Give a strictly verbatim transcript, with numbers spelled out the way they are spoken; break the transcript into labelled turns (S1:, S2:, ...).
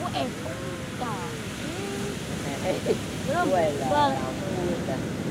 S1: ecco, dai.
S2: Eh,
S1: Però
S2: quella
S1: guarda,
S2: la frutta.